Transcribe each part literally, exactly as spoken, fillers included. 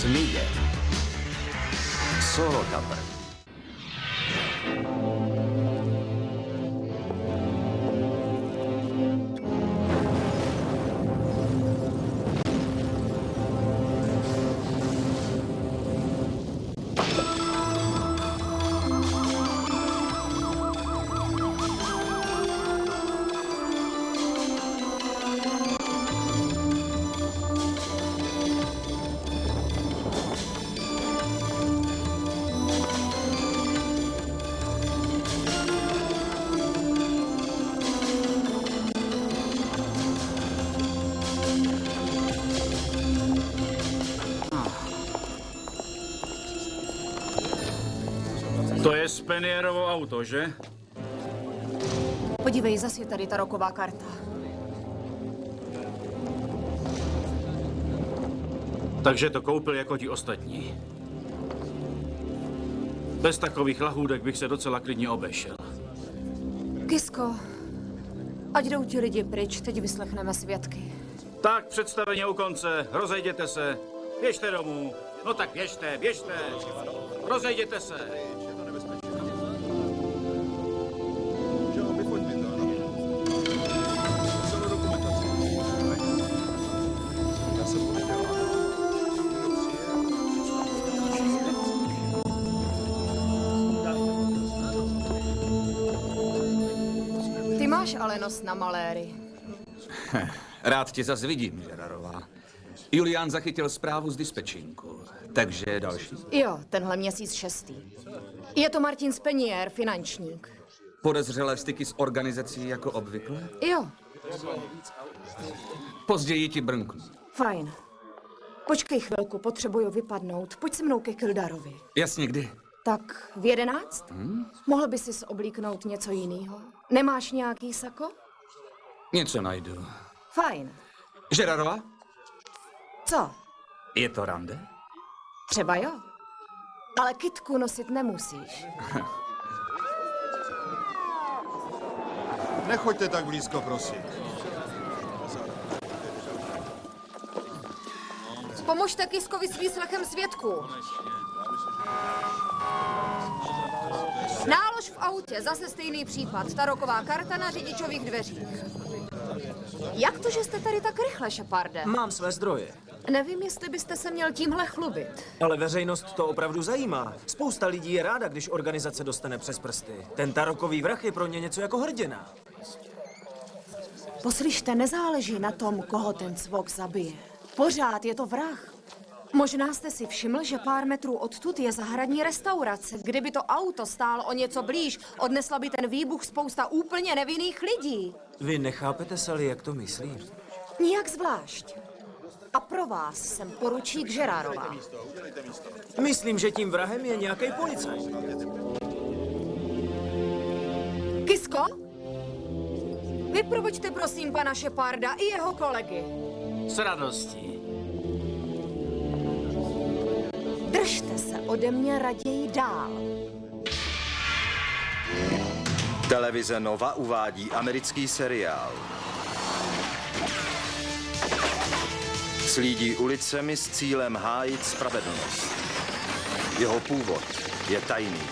Zmije. Solo kapel. To je Spenierovo auto, že? Podívej, zase je tady ta roková karta. Takže to koupil jako ti ostatní. Bez takových lahůdek bych se docela klidně obešel. Kisko, ať jdou ti lidi pryč, teď vyslechneme svědky. Tak, představení u konce, rozejděte se, běžte domů. No tak běžte, běžte, rozejděte se. Ty máš ale nos na maléry. Rád tě zas vidím, Žerarová. Julián zachytil zprávu z dispečinku, takže další. Jo, tenhle měsíc šestý. Je to Martin Spenier, finančník. Podezřelé styky s organizací jako obvykle? Jo. Později ti brnknu. Fajn. Počkej chvilku, potřebuju vypadnout. Pojď se mnou ke Kildarovi. Jasně, kdy? Tak v jedenáct? Hmm? Mohl by si oblíknout něco jiného? Nemáš nějaký sako? Něco najdu. Fajn. Žerarová? Co? Je to rande? Třeba jo. Ale kytku nosit nemusíš. Nechoďte tak blízko, prosím. Pomožte Kiskovi s výslechem svědků. Nálož v autě, zase stejný případ. Ta roková karta na řidičových dveřích. Jak to, že jste tady tak rychle, Sheparde? Mám své zdroje. Nevím, jestli byste se měl tímhle chlubit. Ale veřejnost to opravdu zajímá. Spousta lidí je ráda, když organizace dostane přes prsty. Ten tarokový vrah je pro ně něco jako hrdina. Poslyšte, nezáleží na tom, koho ten cvok zabije. Pořád je to vrah. Možná jste si všiml, že pár metrů odtud je zahradní restaurace. Kdyby to auto stálo o něco blíž, odnesla by ten výbuch spousta úplně nevinných lidí. Vy nechápete, Sally, jak to myslím? Nijak zvlášť. A pro vás jsem poručík Žerárová. Myslím, že tím vrahem je nějaký policajt. Kisko? Vyprovoďte prosím pana Sheparda i jeho kolegy. S radostí. Držte se ode mě raději dál. Televize Nova uvádí americký seriál. Slídí ulicemi s cílem hájit spravedlnost. Jeho původ je tajný.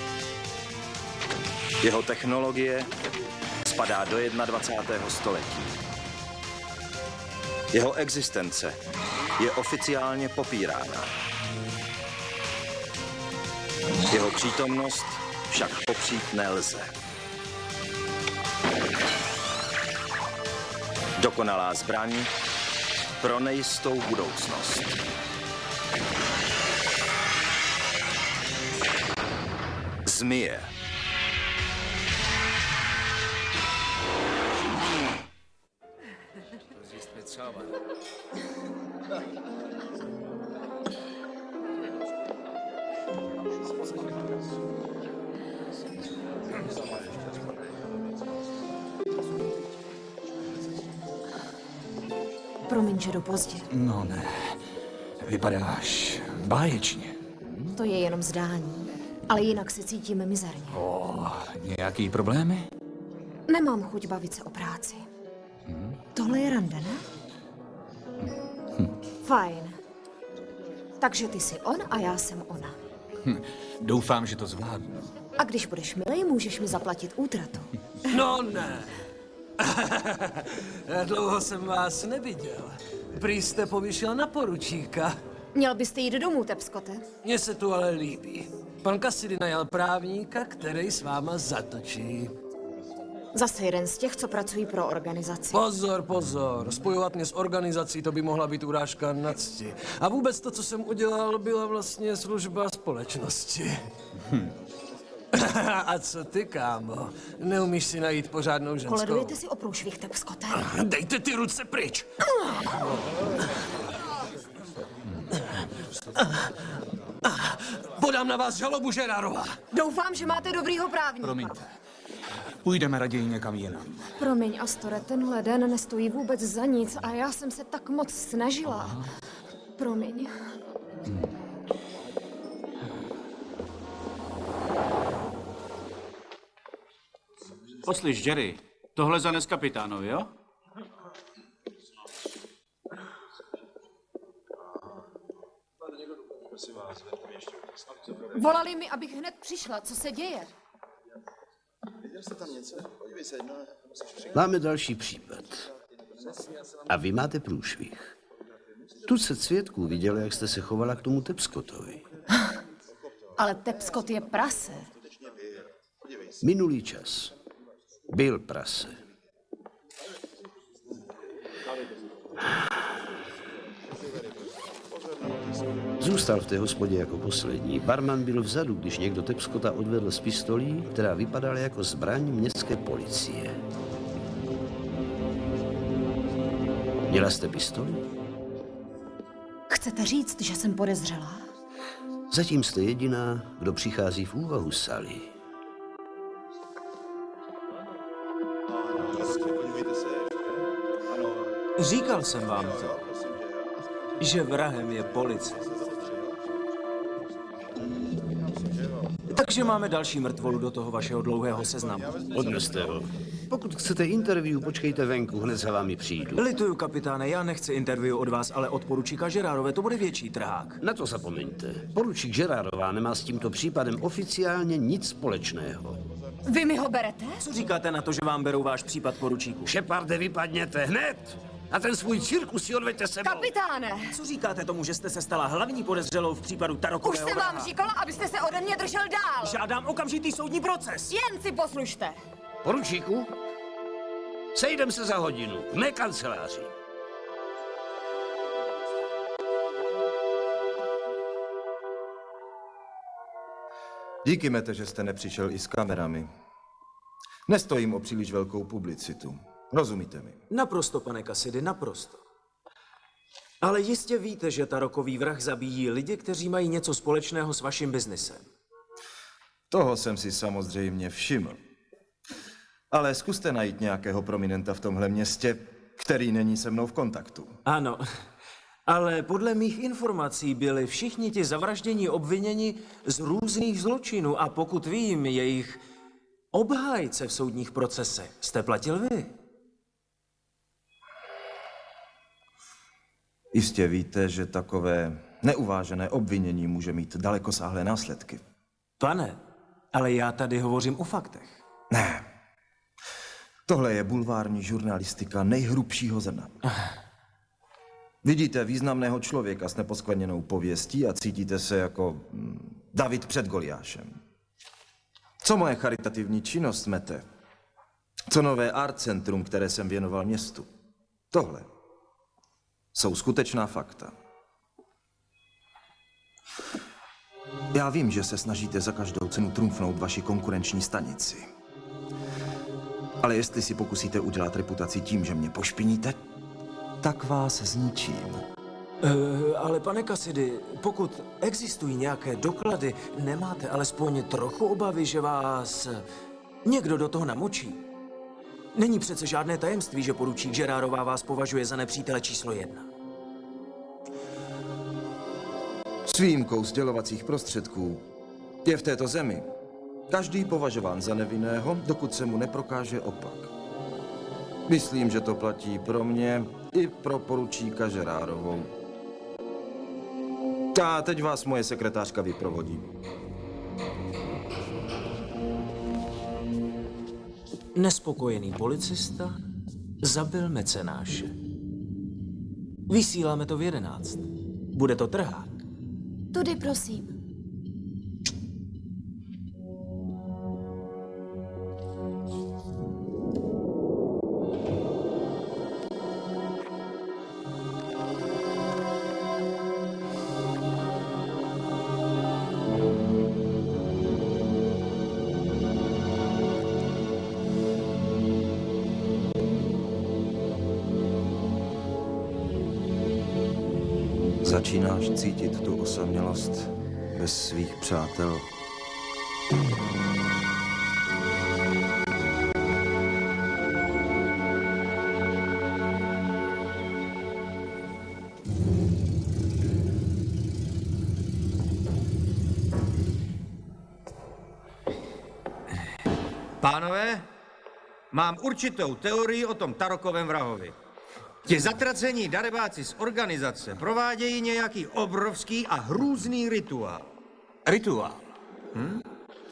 Jeho technologie spadá do dvacátého prvního století. Jeho existence je oficiálně popírána. Jeho přítomnost však popřít nelze. Dokonalá zbraň pro nejistou budoucnost. Zmije. Promiň, že jdu pozdě. No ne, vypadáš báječně. To je jenom zdání, ale jinak se cítím mizerně. O, nějaký problémy? Nemám chuť bavit se o práci. Hmm? Tohle je rande, ne? Hmm. Fajn. Takže ty jsi on a já jsem ona. Hm, doufám, že to zvládnu. A když budeš milej, můžeš mi zaplatit útratu. No ne. Dlouho jsem vás neviděl. Prý jste povyšel na poručíka. Měl byste jít domů, Tepskote. Mně se tu ale líbí. Pan Cassidy najal právníka, který s váma zatočí. Zase jeden z těch, co pracují pro organizaci. Pozor, pozor. Spojovat mě s organizací, to by mohla být urážka na cti. A vůbec to, co jsem udělal, byla vlastně služba společnosti. Hm. A co ty, kámo? Neumíš si najít pořádnou ženskou? Koledujete si o průšvih, Tepskote. Dejte ty ruce pryč! Podám na vás žalobu, Gerardová. Doufám, že máte dobrýho právníka. Promiňte. Půjdeme raději někam jinam. Promiň, Astore, tenhle den nestojí vůbec za nic a já jsem se tak moc snažila. Aha. Promiň. Hmm. Poslyš, Jerry, tohle zanes kapitánovi, jo? Volali mi, abych hned přišla. Co se děje? Máme další případ. A vy máte průšvih. Tucet svědků vidělo, jak jste se chovala k tomu Tepskotovi. Ale Tepskot je prase. Minulý čas. Byl prase. Zůstal v té hospodě jako poslední. Barman byl vzadu, když někdo Tepskota odvedl z pistolí, která vypadala jako zbraň městské policie. Měla jste pistoli? Chcete říct, že jsem podezřelá? Zatím jste jediná, kdo přichází v úvahu, Sally. Říkal jsem vám to, že vrahem je policie. Takže máme další mrtvolu do toho vašeho dlouhého seznamu. Odneste ho. Pokud chcete interview, počkejte venku, hned za vámi přijdu. Lituju, kapitáne, já nechci interview od vás, ale od poručíka Gerardové, to bude větší trhák. Na to zapomeňte. Poručík Gerardová nemá s tímto případem oficiálně nic společného. Vy mi ho berete? Co říkáte na to, že vám berou váš případ, poručíku? Šeparde, vypadněte hned! A ten svůj cirkus si odveďte sebou. Kapitáne! Co říkáte tomu, že jste se stala hlavní podezřelou v případu Tarokového Už jsem vraha? vám říkala, abyste se ode mě držel dál. Žádám okamžitý soudní proces. Jen si poslušte. Poručíku, sejdem se za hodinu v mé kanceláři. Díky, Mete, že jste nepřišel i s kamerami. Nestojím o příliš velkou publicitu. Rozumíte mi? Naprosto, pane Cassidy, naprosto. Ale jistě víte, že Tarokový vrah zabíjí lidi, kteří mají něco společného s vaším biznesem. Toho jsem si samozřejmě všiml. Ale zkuste najít nějakého prominenta v tomhle městě, který není se mnou v kontaktu. Ano, ale podle mých informací byli všichni ti zavraždění obviněni z různých zločinů a pokud vím, jejich obhájce v soudních procesech jste platil vy. Jistě víte, že takové neuvážené obvinění může mít dalekosáhlé následky. Pane, ale já tady hovořím o faktech. Ne. Tohle je bulvární žurnalistika nejhrubšího zrna. Vidíte významného člověka s neposkvrněnou pověstí a cítíte se jako David před Goliášem. Co moje charitativní činnost, Mete? Co nové art centrum, které jsem věnoval městu? Tohle jsou skutečná fakta. Já vím, že se snažíte za každou cenu trumfnout vaši konkurenční stanici. Ale jestli si pokusíte udělat reputaci tím, že mě pošpiníte, tak vás zničím. Uh, ale pane Cassidy, pokud existují nějaké doklady, nemáte alespoň trochu obavy, že vás někdo do toho namočí? Není přece žádné tajemství, že poručík Gerardová vás považuje za nepřítele číslo jedna. S výjimkou sdělovacích prostředků je v této zemi každý považován za nevinného, dokud se mu neprokáže opak. Myslím, že to platí pro mě i pro poručíka Gerardovou. A teď vás moje sekretářka vyprovodí. Nespokojený policista zabil mecenáše. Vysíláme to v jedenáct. Bude to trhák. Tudy, prosím. Začínáš cítit tu osamělost bez svých přátel. Pánové, mám určitou teorii o tom Tarokovém vrahovi. Ti zatracení darebáci z organizace provádějí nějaký obrovský a hrůzný rituál. Rituál. Hm?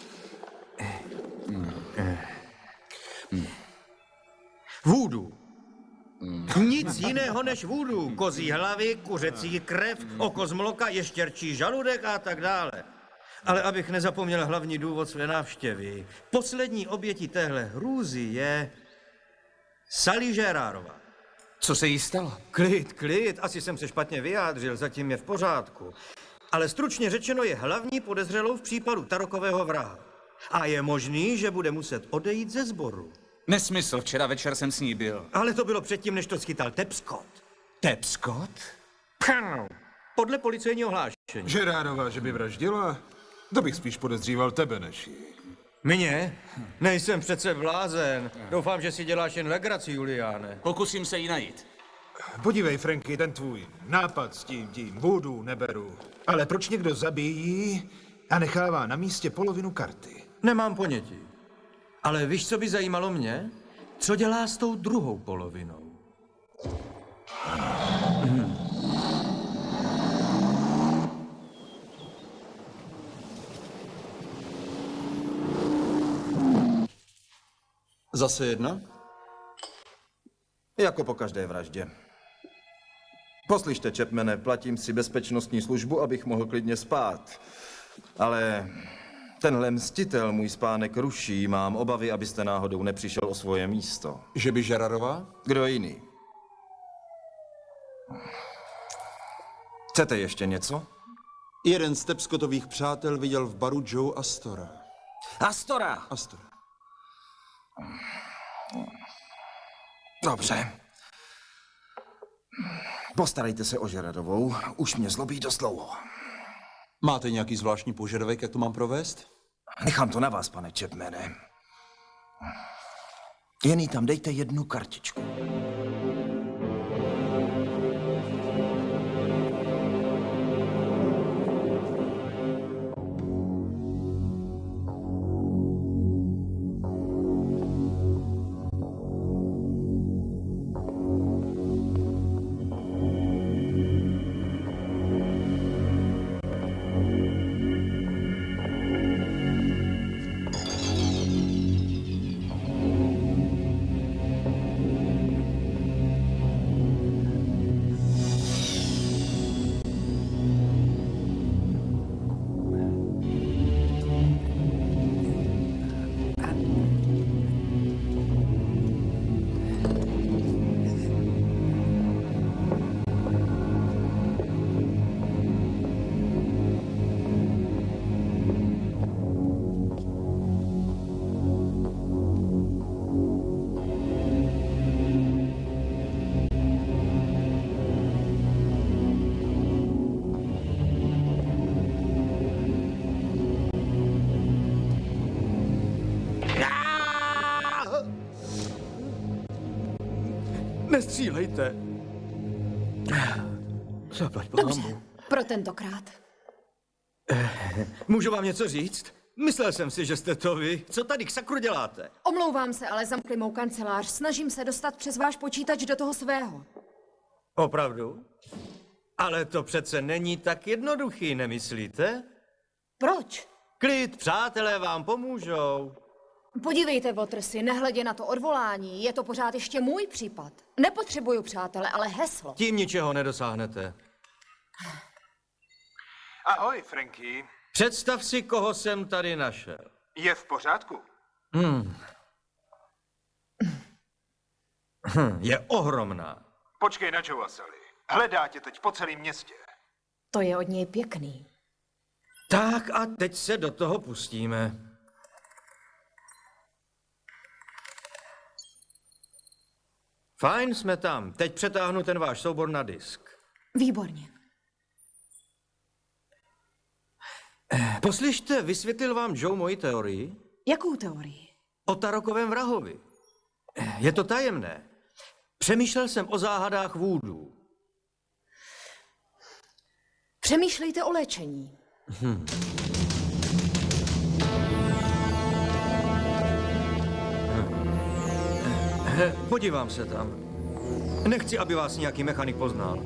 Hm. Vůdu. Nic jiného než vůdu. Kozí hlavy, kuřecí krev, oko z mloka, ještěrčí žaludek a tak dále. Ale abych nezapomněl hlavní důvod své návštěvy. Poslední obětí téhle hrůzy je Sally Gérardová. Co se jí stalo? Klid, klid, asi jsem se špatně vyjádřil, zatím je v pořádku. Ale stručně řečeno je hlavní podezřelou v případu Tarokového vraha. A je možný, že bude muset odejít ze sboru. Nesmysl, včera večer jsem s ní byl. Ale to bylo předtím, než to schytal Tapscott. Tapscott? Podle policejního hlášení. Gérardová, že by vraždila? To bych spíš podezříval tebe než jí. Mě? Nejsem přece blázen. Doufám, že si děláš jen legraci, Juliáne. Pokusím se jí najít. Podívej, Franky, ten tvůj nápad s tím, tím, vůdu neberu. Ale proč někdo zabíjí a nechává na místě polovinu karty? Nemám ponětí. Ale víš, co by zajímalo mě? Co dělá s tou druhou polovinou? Hmm. Zase jedna? Jako po každé vraždě. Poslyšte, Chapmane, platím si bezpečnostní službu, abych mohl klidně spát. Ale tenhle mstitel můj spánek ruší. Mám obavy, abyste náhodou nepřišel o svoje místo. Že by Gérardová? Kdo jiný? Chcete ještě něco? Jeden z Tapscottových přátel viděl v baru Joe Astora. Astora! Astora. Dobře. Postarejte se o Gérardovou, už mě zlobí dost dlouho. Máte nějaký zvláštní požadavek, jak to mám provést? Nechám to na vás, pane Chapmane. Jen jí tam dejte jednu kartičku. Nestřílejte. Zaplať Dobře, pro tentokrát. Můžu vám něco říct? Myslel jsem si, že jste to vy. Co tady k sakru děláte? Omlouvám se, ale zamkli mou kancelář. Snažím se dostat přes váš počítač do toho svého. Opravdu? Ale to přece není tak jednoduchý, nemyslíte? Proč? Klid, přátelé vám pomůžou. Podívejte, Watersy, nehledě na to odvolání, je to pořád ještě můj případ. Nepotřebuju přátele, ale heslo. Tím ničeho nedosáhnete. Ahoj, Franky. Představ si, koho jsem tady našel. Je v pořádku? Hmm. Hm, je ohromná. Počkej na Joea, Sally. Hledá tě teď po celém městě. To je od něj pěkný. Tak a teď se do toho pustíme. Fajn, jsme tam. Teď přetáhnu ten váš soubor na disk. Výborně. Poslyšte, vysvětlil vám Joe moji teorii? Jakou teorii? O Tarokovém vrahovi. Je to tajemné. Přemýšlel jsem o záhadách vůdů. Přemýšlejte o léčení. Hm. Podívám se tam. Nechci, aby vás nějaký mechanik poznal.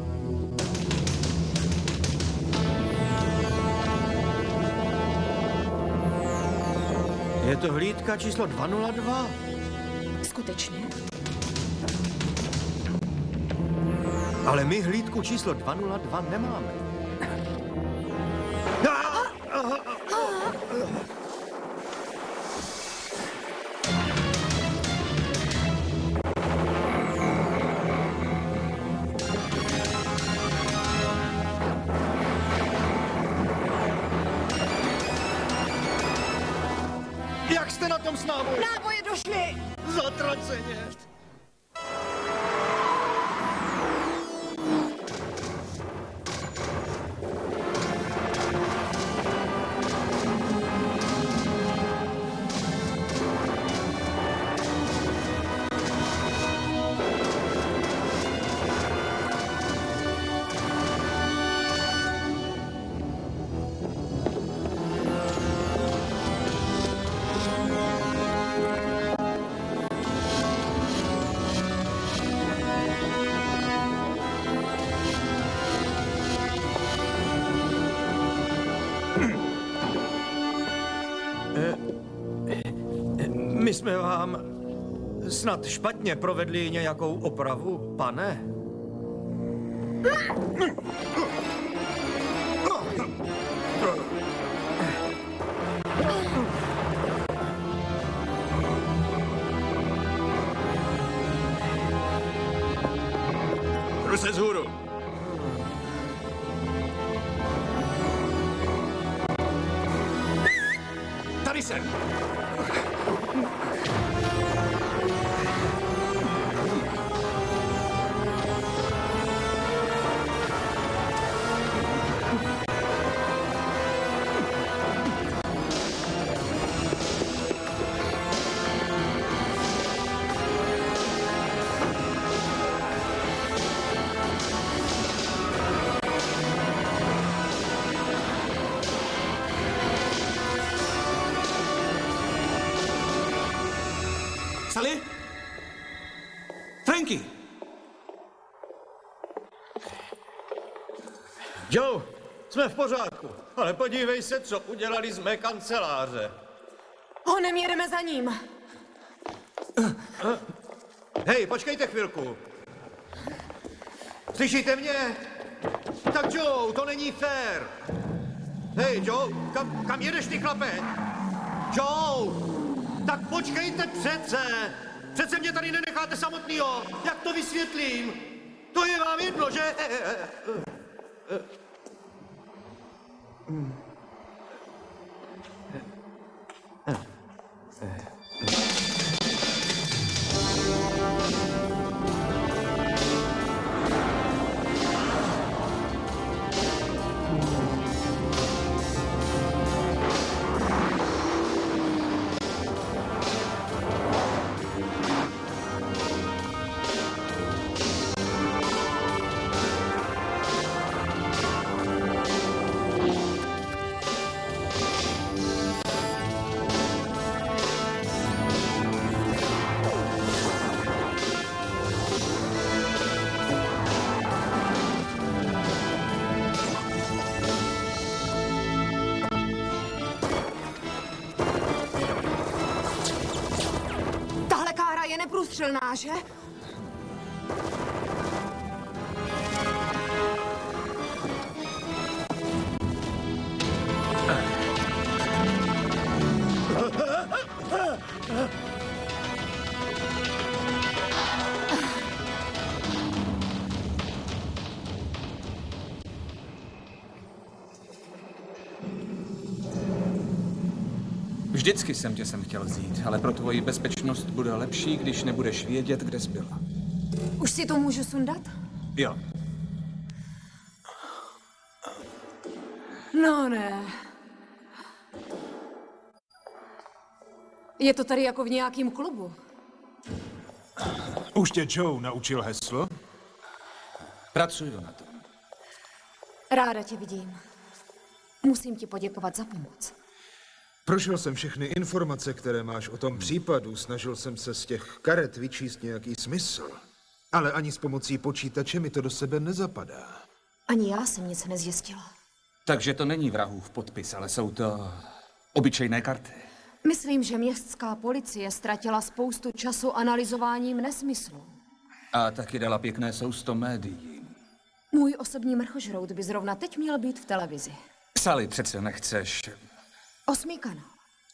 Je to hlídka číslo dvě nula dva. Skutečně? Ale my hlídku číslo dvě nula dva nemáme. Jak jste na tom s námi? Náboje došly! Zatraceně. My jsme vám snad špatně provedli nějakou opravu, pane? Jdu se vzhůru. Tady jsem. Sally? Franky! Joe, jsme v pořádku, ale podívej se, co udělali z mé kanceláře. Honem jedeme za ním. Hej, počkejte chvilku. Slyšíte mě? Tak Joe, to není fér. Hej, Joe, kam, kam jedeš ty, chlape? Joe, tak počkejte přece. Přece mě tady nenecháte samotnýho. Jak to vysvětlím? To je vám jedno, že? průstřelná, že? Vždycky jsem tě sem chtěl vzít, ale pro tvoji bezpečnost bude lepší, když nebudeš vědět, kde jsi byla. Už si to můžu sundat? Jo. No ne. Je to tady jako v nějakém klubu. Už tě Joe naučil heslo? Pracuju na tom. Ráda tě vidím. Musím ti poděkovat za pomoc. Prošel jsem všechny informace, které máš o tom případu. Snažil jsem se z těch karet vyčíst nějaký smysl. Ale ani s pomocí počítače mi to do sebe nezapadá. Ani já jsem nic nezjistila. Takže to není vrahův podpis, ale jsou to obyčejné karty. Myslím, že městská policie ztratila spoustu času analyzováním nesmyslů. A taky dala pěkné sousto médií. Můj osobní mrchožrout by zrovna teď měl být v televizi. Psali, přece nechceš. Osmý kanál.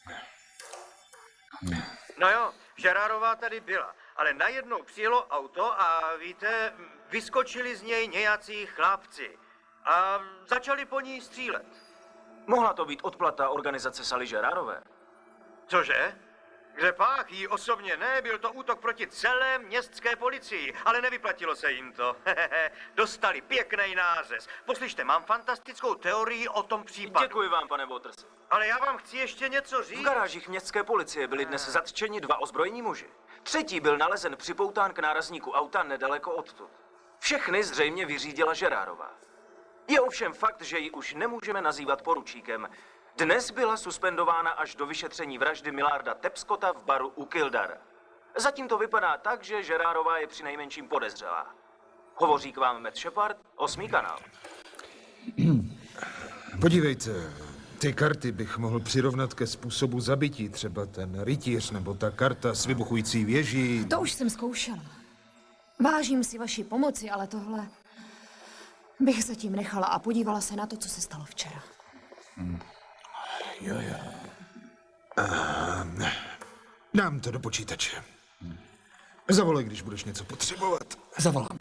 No jo, Žerárová tady byla, ale najednou přijelo auto a víte, vyskočili z něj nějací chlapci a začali po ní střílet. Mohla to být odplata organizace Sally Žerárové. Cože? Kde pak? Jí osobně ne, byl to útok proti celé městské policii, ale nevyplatilo se jim to. Dostali pěkný nářez. Poslyšte, mám fantastickou teorii o tom případu. Děkuji vám, pane Waters. Ale já vám chci ještě něco říct. V garážích městské policie byli dnes zatčeni dva ozbrojení muži. Třetí byl nalezen připoután k nárazníku auta nedaleko odtud. Všechny zřejmě vyřídila Žerárová. Je ovšem fakt, že ji už nemůžeme nazývat poručíkem. Dnes byla suspendována až do vyšetření vraždy Millarda Tapscotta v baru u Kildare. Zatím to vypadá tak, že Žerárová je přinejmenším podezřelá. Hovoří k vám Matt Shepard, Osmý kanál. Podívejte, ty karty bych mohl přirovnat ke způsobu zabití. Třeba ten rytíř nebo ta karta s vybuchující věží. To už jsem zkoušela. Vážím si vaší pomoci, ale tohle bych zatím nechala a podívala se na to, co se stalo včera. Hmm. Jo, jo. Uh, dám to do počítače. Zavolej, když budeš něco potřebovat. Zavolám.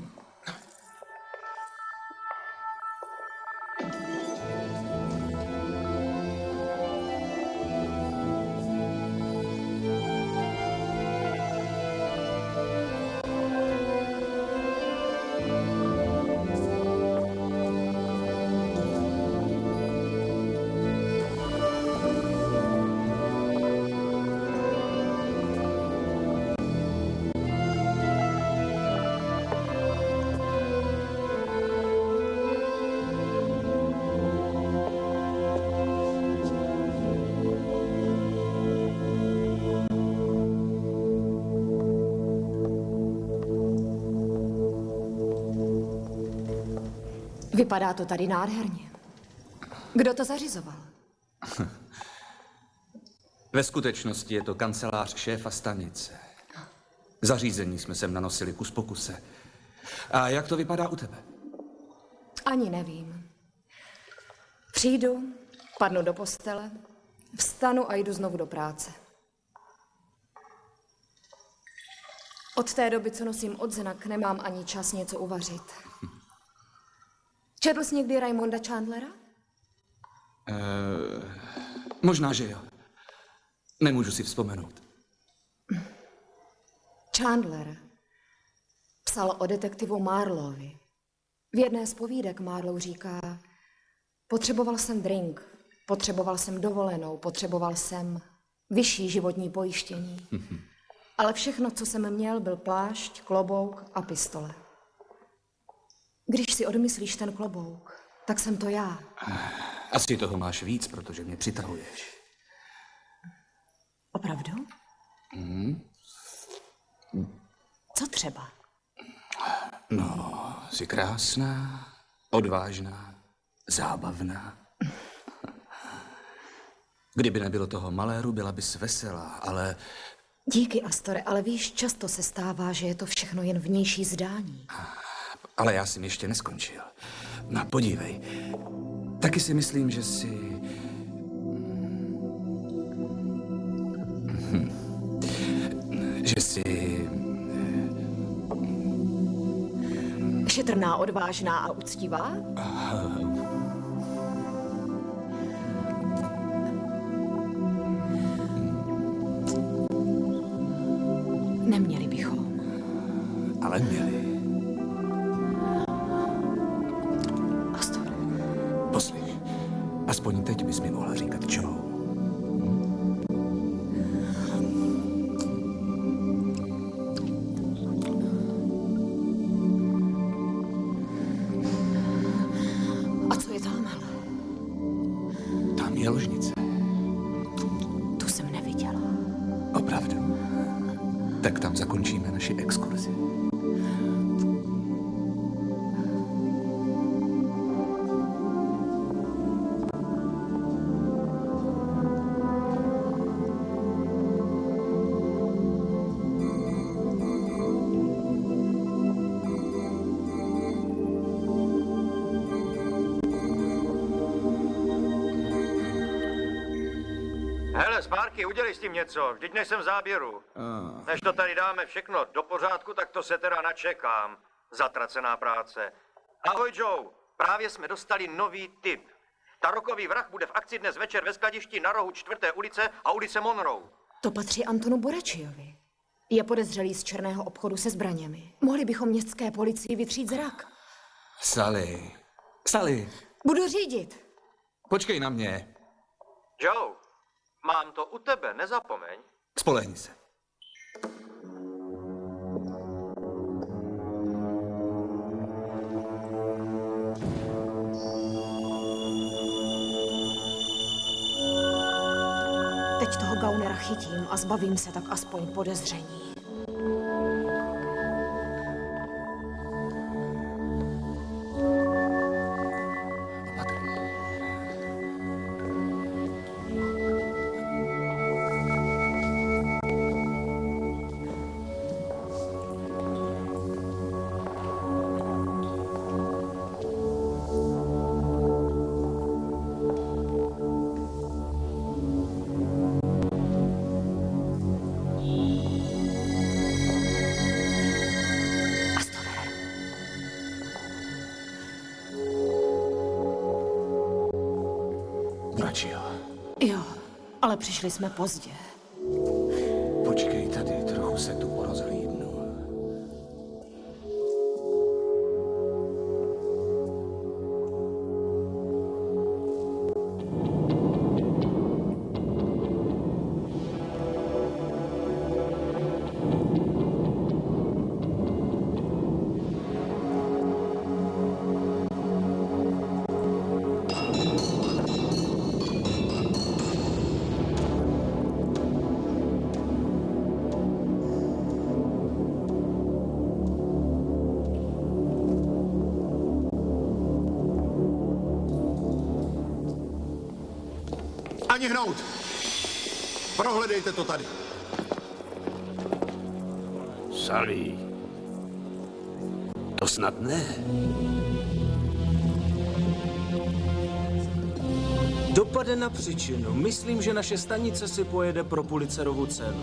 Vypadá to tady nádherně. Kdo to zařizoval? Ve skutečnosti je to kancelář šéfa stanice. Zařízení jsme sem nanosili kus po kuse. A jak to vypadá u tebe? Ani nevím. Přijdu, padnu do postele, vstanu a jdu znovu do práce. Od té doby, co nosím odznak, nemám ani čas něco uvařit. Četl jsi někdy Raymonda Chandlera? Uh, možná, že jo. Nemůžu si vzpomenout. Chandler psal o detektivu Marlowovi. V jedné z povídek Marlow říká: potřeboval jsem drink, potřeboval jsem dovolenou, potřeboval jsem vyšší životní pojištění. Ale všechno, co jsem měl, byl plášť, klobouk a pistole. Když si odmyslíš ten klobouk, tak jsem to já. Asi toho máš víc, protože mě přitahuješ. Opravdu? Hmm? Co třeba? No, jsi krásná, odvážná, zábavná. Kdyby nebylo toho maléru, byla bys veselá, ale Díky, Astore, ale víš, často se stává, že je to všechno jen vnější zdání. Ale já jsem ještě neskončil. No, podívej. Taky si myslím, že si... Hm. Že si... Šetrná, odvážná a uctivá? Neměli bychom. Ale měli. Astore. Poslyš, aspoň teď bys mi mohla říkat Joe. A co je tamhle? Tam je ložnice. Tu jsem neviděla. Opravdu. Tak tam zakončíme naši exkurzi. Hele, Sparky, udělej s tím něco, vždyť nejsem v záběru. Než to tady dáme všechno do pořádku, tak to se teda načekám. Zatracená práce. Ahoj, Joe. Právě jsme dostali nový tip. Tarokový vrah bude v akci dnes večer ve skladišti na rohu čtvrté ulice a ulice Monroe. To patří Antonu Boračiovi. Je podezřelý z černého obchodu se zbraněmi. Mohli bychom městské policii vytřít zrak. Sally. Sally. Budu řídit. Počkej na mě. Joe, mám to u tebe, nezapomeň. Spolehni se. Teď toho Gaunera chytím a zbavím se tak aspoň podezření. Jo, ale přišli jsme pozdě. Počkej tady, trochu se tu porozhlídnu. Ani hnout! Prohledejte to tady. Sally. To snad ne. Dopade na příčinu. Myslím, že naše stanice si pojede pro Pulitzerovu cenu.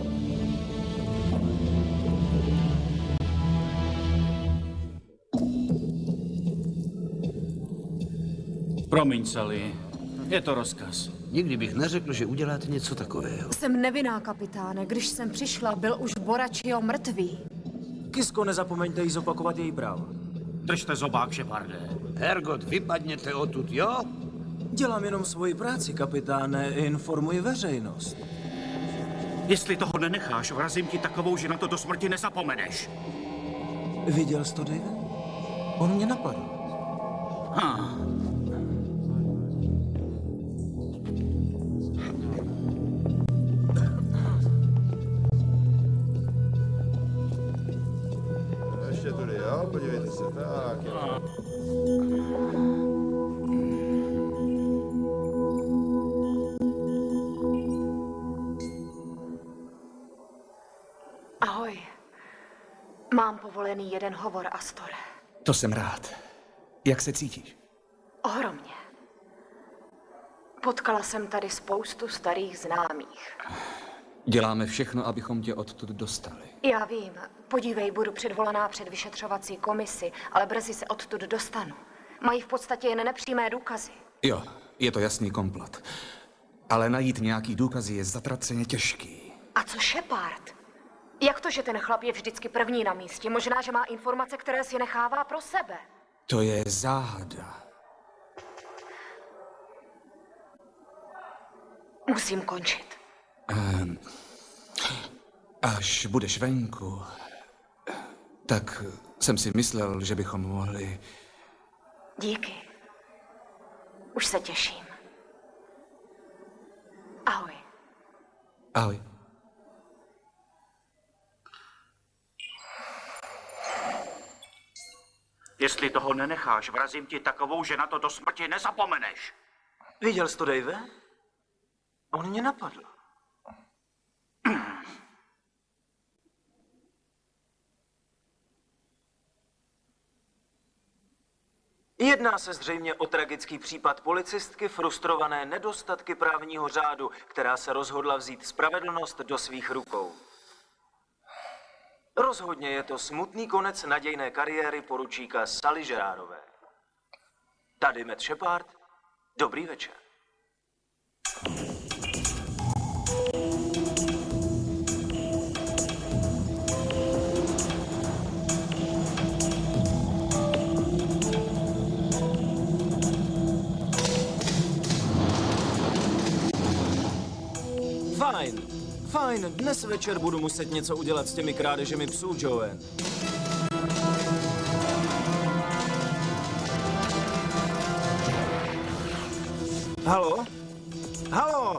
Promiň, Sally. Je to rozkaz. Nikdy bych neřekl, že uděláte něco takového. Jsem nevinná, kapitáne. Když jsem přišla, byl už Boračio mrtvý. Kisko, nezapomeňte jí zopakovat její práva. Držte zobák, Shepardé. Hergot, vypadněte odtud, jo? Dělám jenom svoji práci, kapitáne. Informuji veřejnost. Jestli toho nenecháš, vrazím ti takovou, že na to do smrti nezapomeneš. Viděl jsi to, Dave? On mě napadl. Ha. Ještě tudy, jo? Podívejte se, tak jo. Mám povolený jeden hovor, Astore. To jsem rád. Jak se cítíš? Ohromně. Potkala jsem tady spoustu starých známých. Děláme všechno, abychom tě odtud dostali. Já vím. Podívej, budu předvolaná před vyšetřovací komisi, ale brzy se odtud dostanu. Mají v podstatě jen nepřímé důkazy. Jo, je to jasný komplot. Ale najít nějaký důkazy je zatraceně těžký. A co Shepard? Jak to, že ten chlap je vždycky první na místě? Možná, že má informace, které si nechává pro sebe. To je záhada. Musím končit. Um, až budeš venku, tak jsem si myslel, že bychom mohli... Díky. Už se těším. Ahoj. Ahoj. Jestli toho nenecháš, vrazím ti takovou, že na to do smrti nezapomeneš. Viděl jsi to, Dave? On mě napadl. Jedná se zřejmě o tragický případ policistky frustrované nedostatky právního řádu, která se rozhodla vzít spravedlnost do svých rukou. Rozhodně je to smutný konec nadějné kariéry poručíka Sally Gerardové. Tady Matt Shepard. Dobrý večer. Fajn, fajn, dnes večer budu muset něco udělat s těmi krádežemi psů, Joen. Halo? Halo?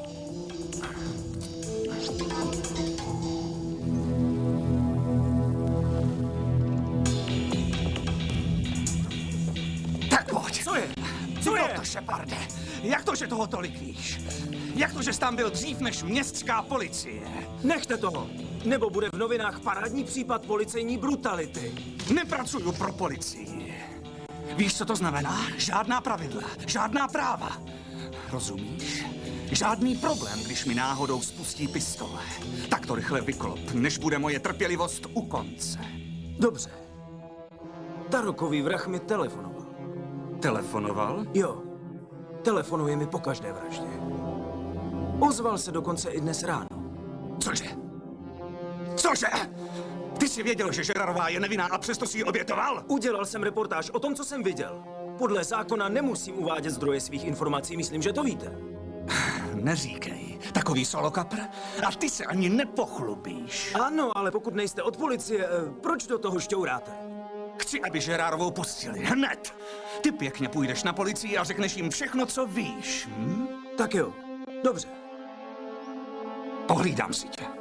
Tak pojď. Co je? Co je? to, Sheparde? Jak to, že toho tolik víš? Jak to, že jsi tam byl dřív než městská policie? Nechte toho, nebo bude v novinách parádní případ policejní brutality. Nepracuju pro policii. Víš, co to znamená? Žádná pravidla, žádná práva. Rozumíš? Žádný problém, když mi náhodou spustí pistole. Tak to rychle vyklop, než bude moje trpělivost u konce. Dobře. Tarokový vrah mi telefonoval. Telefonoval? Jo. Telefonuje mi po každé vraždě. Ozval se dokonce i dnes ráno. Cože? Cože? Ty jsi věděl, že Žerarová je nevinná a přesto si ji obětoval? Udělal jsem reportáž o tom, co jsem viděl. Podle zákona nemusím uvádět zdroje svých informací, myslím, že to víte. Neříkej. Takový solokapr? A ty se ani nepochlubíš. Ano, ale pokud nejste od policie, proč do toho šťouráte? Chci, aby Žerárovou pustili. Hned. Ty pěkně půjdeš na policii a řekneš jim všechno, co víš. Hm? Tak jo. Dobře. Pohlídám si tě.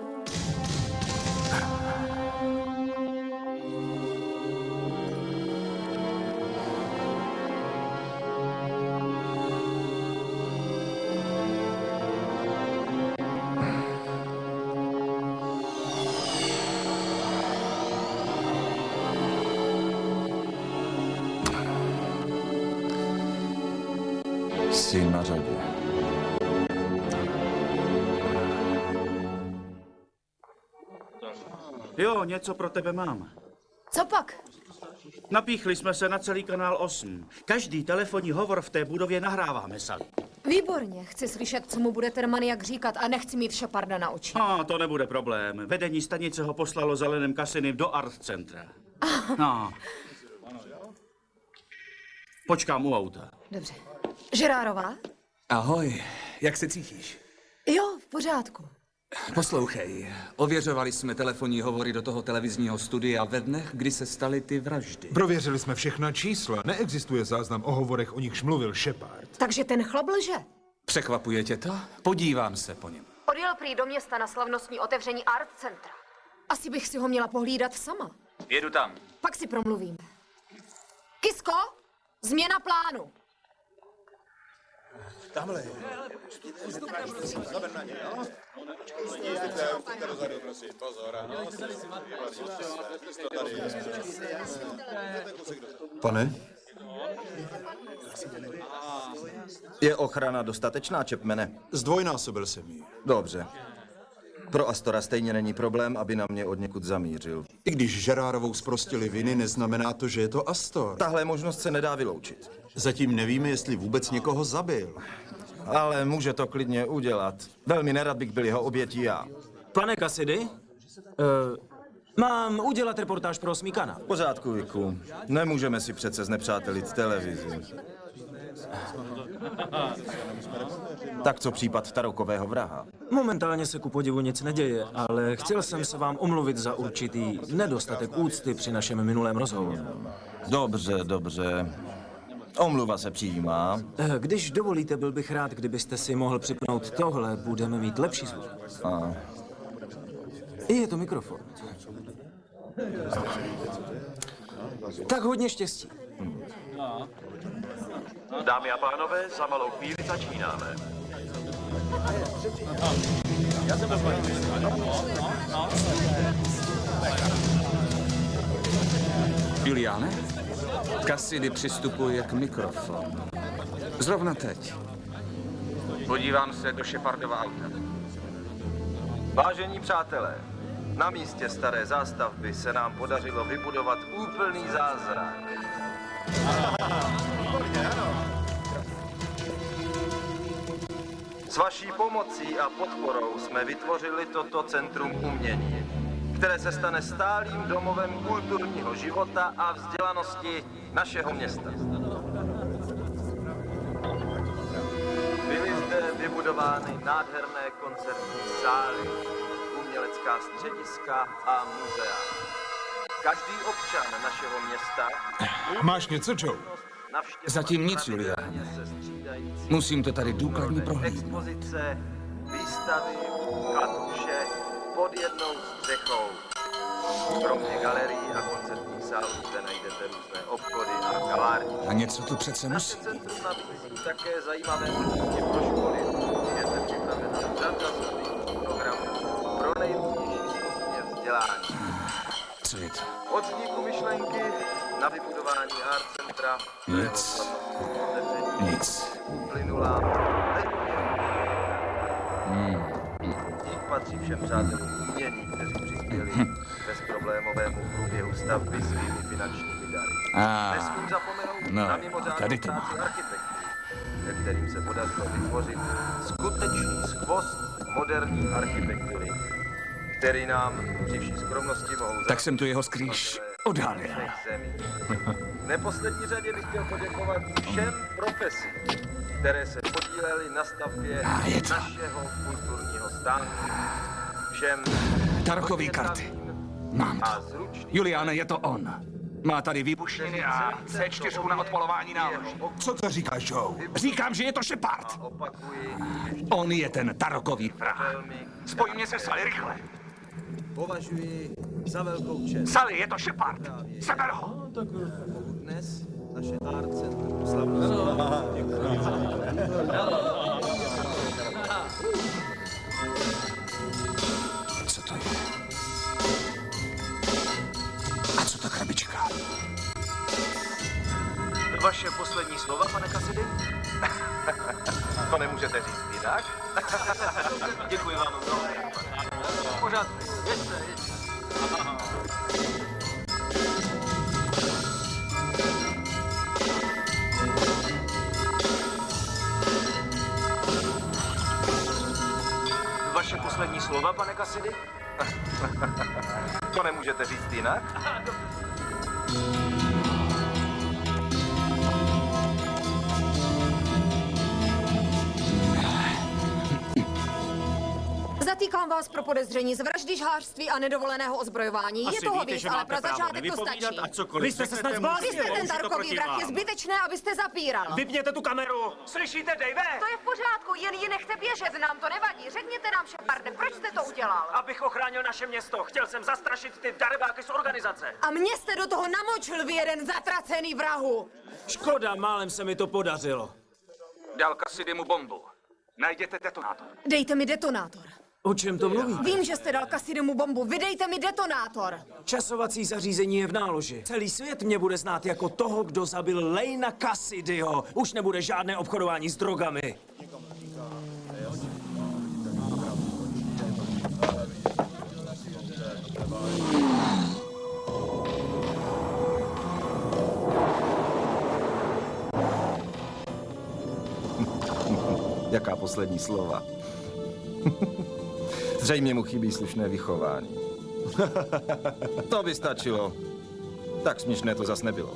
Jsi na řadě. Jo, něco pro tebe mám. Co pak? Napíchli jsme se na celý kanál osm. Každý telefonní hovor v té budově nahráváme, Sally. Výborně. Chci slyšet, co mu bude ten maniak říkat a nechci mít Sheparda na oči. A to nebude problém. Vedení stanice ho poslalo zeleným Cassinem do art centra. No. Počkám u auta. Dobře. Žerárová? Ahoj, jak se cítíš? Jo, v pořádku. Poslouchej, ověřovali jsme telefonní hovory do toho televizního studia ve dnech, kdy se staly ty vraždy. Prověřili jsme všechna čísla. Neexistuje záznam o hovorech, o nichž mluvil Shepard. Takže ten chlap lže. Překvapuje tě to? Podívám se po něm. Odjel prý do města na slavnostní otevření art centra. Asi bych si ho měla pohlídat sama. Jedu tam. Pak si promluvíme. Kisko, změna plánu. Tamhle. Zaber na ně, jo? Vstupte, vstupte dozadu, prosím. Pozor, ano. Pane? Je ochrana dostatečná, Chapmane? Zdvojnásobil jsem ji. Dobře. Pro Astora stejně není problém, aby na mě odněkud zamířil. I když Žerárovou zprostili viny, neznamená to, že je to Astor. Tahle možnost se nedá vyloučit. Zatím nevíme, jestli vůbec někoho zabil. Ale může to klidně udělat. Velmi nerad bych byl jeho obětí já. Pane Cassidy, uh, mám udělat reportáž pro osmý kanál. V pořádku, Viku. Nemůžeme si přece znepřátelit televizi. Tak co případ Tarokového vraha? Momentálně se ku podivu nic neděje, ale chtěl jsem se vám omluvit za určitý nedostatek úcty při našem minulém rozhovoru. Dobře, dobře. Omluva se přijímá. Eh, Když dovolíte, byl bych rád, kdybyste si mohl připnout tohle, budeme mít lepší zvuk. A... Je to mikrofon. Tak hodně štěstí. Dámy a pánové, za malou chvíli začínáme. Juliane, Cassidy přistupuje k mikrofonu. Zrovna teď. Podívám se do Shepardova auta. Vážení přátelé, na místě staré zástavby se nám podařilo vybudovat úplný zázrak. S vaší pomocí a podporou jsme vytvořili toto centrum umění, které se stane stálým domovem kulturního života a vzdělanosti našeho města. Byly zde vybudovány nádherné koncertní sály, umělecká střediska a muzea. Každý občan našeho města... Máš něco, Joe? Zatím nic, Juliane. Musím to tady důkladně prohlídnout. Expozice, výstavy, katuše pod jednou střechou. Kromě galerií a koncertních sálů zde najdete různé obchody a kavárny. A něco tu přece Naše musí. centrum nabízí také zajímavé možnosti pro školy. Je zde připravena řada studijních programů pro nejrůznější stupně vzdělání. Co je to? Od vzniku myšlenky na vybudování art centra Nic. Nic. uplynula Hmm. Dík patří všem přátelům umění, kteří přispěli k bezproblémovému průběhu stavby svými finančními dary. Ah. Nesmím zapomenout No, na mimořádnou tady to práci architektů, ve kterým se podařilo vytvořit skutečný skvost moderní architektury, který nám při vší skromnosti mohou Tak jsem tu jeho skrýš odhalil. V neposlední řadě bych chtěl poděkovat všem profesím, které se podílely na stavbě našeho kulturního stánku. Všem Tarokový karty. Mám to. Juliane, je to on. Má tady výbušniny a C čtyři na odpalování náloží. Co to říkáš, Joe? Říkám, že je to Shepard. On je ten Tarokový vrah. Spoj mě se Sally rychle. Považuji za velkou čest. Sally, je to Shepard. Seber ho. Dnes naše art centrum slavnosti. Co to je? A co ta krabička? Vaše poslední slova, pane Cassidy? To nemůžete říct jinak? Děkuji vám mnoho. Pořád, jeďte, jeďte. Vaše poslední slova, pane Cassidy? To nemůžete říct jinak? Zatýkám vás pro podezření z vraždy, žhářství a nedovoleného ozbrojování. Asi je toho víte, víc, že ale máte pro právo začátek to nevypovídat, stačí. ať cokoliv Vy jste se řeknete, snad zbláznili. Vy jste ten musí to Tarokový proti vrah, vám. je zbytečné, abyste zapíral. Vypněte tu kameru. Slyšíte, Dave? To je v pořádku, jen ji nechte běžet, nám to nevadí. Řekněte nám, Sheparde, proč jste to udělal? Abych ochránil naše město. Chtěl jsem zastrašit ty darebáky z organizace. A mě jste do toho namočil, vy jeden zatracený vrahu. Škoda, málem se mi to podařilo. Dal Cassidymu bombu. Najděte detonátor. Dejte mi detonátor. O čem to mluví? Vím, že jste dal Cassidymu bombu. Vydejte mi detonátor. Časovací zařízení je v náloži. Celý svět mě bude znát jako toho, kdo zabil Laina Cassidyho. Už nebude žádné obchodování s drogami. Jaká poslední slova? Zřejmě mu chybí slušné vychování. To by stačilo. Tak směšné to zas nebylo.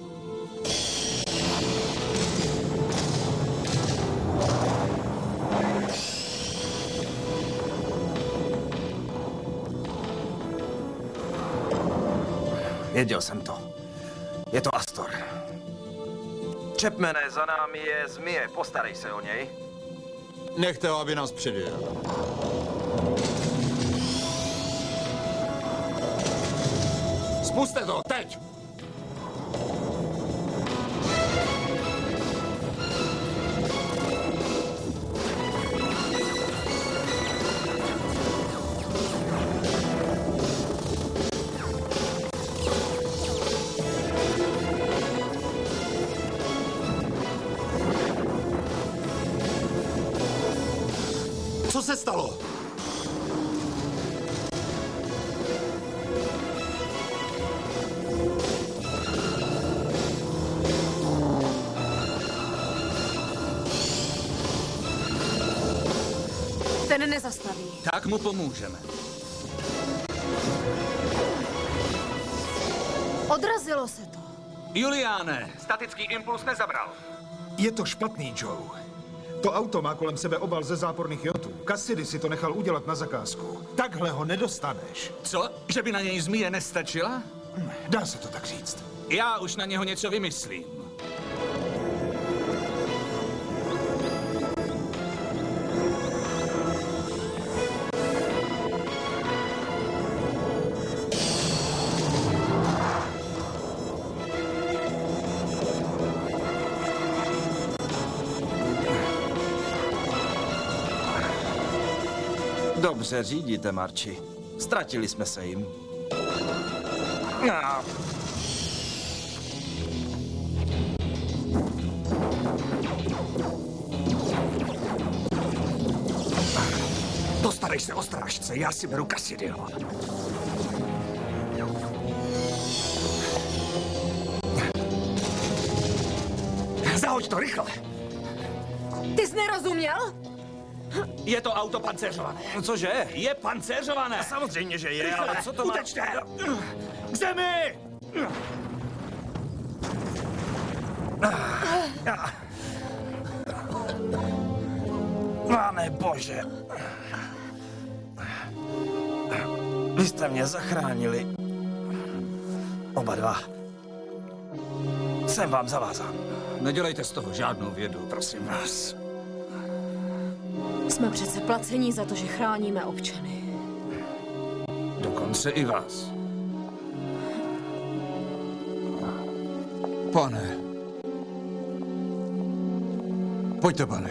Věděl jsem to. Je to Astor. Chapmane, za námi je zmije. Postarej se o něj. Nechte ho, aby nás předjel. Spuste to, teď! Co se stalo? Ten nezastaví. Tak mu pomůžeme. Odrazilo se to. Juliáne! Statický impuls nezabral. Je to špatný, Joe. To auto má kolem sebe obal ze záporných jodů. Cassidy si to nechal udělat na zakázku. Takhle ho nedostaneš. Co? Že by na něj zmije nestačila? Dá se to tak říct. Já už na něho něco vymyslím. Dobře řídíte, Marči. Ztratili jsme se jim. No. Postarej se o strážce, já si beru Cassidyho. Zahoď to rychle. Ty jsi nerozuměl? Je to auto pancéřované. No cože? Je pancéřované. Samozřejmě, že je, Rychle, ale co to má... utečte! K zemi! Pane bože. Vy jste mě zachránili. Oba dva. Jsem vám zavázán. Nedělejte z toho žádnou vědu, prosím vás. Jsme přece placení za to, že chráníme občany. Dokonce i vás. Pane. Pojďte, pane.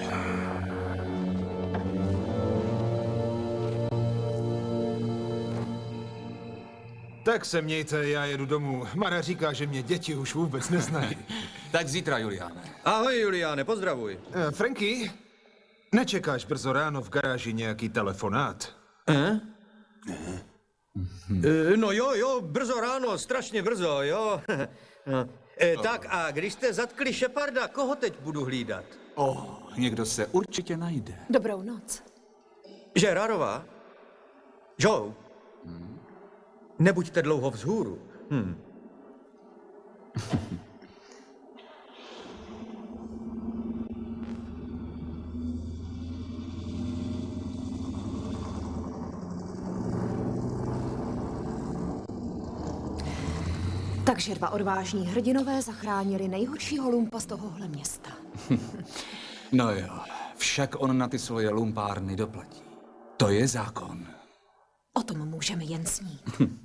Tak se mějte, já jedu domů. Mara říká, že mě děti už vůbec neznají. Tak zítra, Juliáne. Ahoj, Juliáne, pozdravuj. Uh, Franky, nečekáš brzo ráno v garáži nějaký telefonát? Eh? Eh, no jo, jo, brzo ráno, strašně brzo, jo. eh, tak a když jste zatkli Sheparda, koho teď budu hlídat? Oh, někdo se určitě najde. Dobrou noc. Žerárová? Joe? Hmm. Nebuďte dlouho vzhůru. Hm. Takže dva odvážní hrdinové zachránili nejhoršího lumpa z tohohle města. No jo, však on na ty svoje lumpárny doplatí. To je zákon. O tom můžeme jen snít.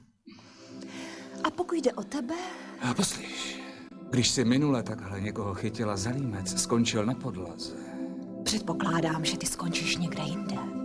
A pokud jde o tebe... A poslyš, když si minule takhle někoho chytila za límec, skončil na podlaze. Předpokládám, že ty skončíš někde jinde.